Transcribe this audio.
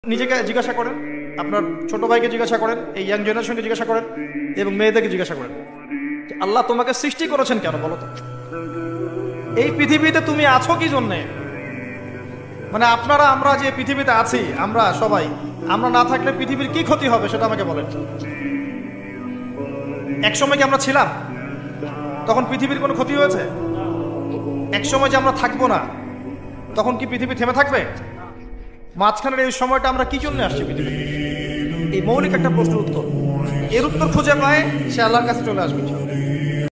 নিজেকে জিজ্ঞাসা করেন, আপনার ছোট ভাইকে জিজ্ঞাসা করেন, এই ইয়াং জেনারেশনকে জিজ্ঞাসা করেন এবং মেয়েদেরকে জিজ্ঞাসা করেন যে আল্লাহ তোমাকে সৃষ্টি করেছেন কেন বলো তো? এই পৃথিবীতে তুমি আছো কি জন্যে? মানে আপনারা আমরা যে পৃথিবীতে আছি, আমরা সবাই, আমরা না থাকলে পৃথিবীর কি ক্ষতি হবে সেটা আমাকে বলেন। এক সময় কি আমরা ছিলাম? তখন পৃথিবীর কোনো ক্ষতি হয়েছে? এক সময় যে আমরা থাকবো না, তখন কি পৃথিবী থেমে থাকবে? মাঝখানের এই সময়টা আমরা কি জন্য আসছি পৃথিবীতে? এই মৌলিক একটা প্রশ্নের উত্তর, এর উত্তর খুঁজে পায় সে আল্লাহর কাছে চলে আসবে।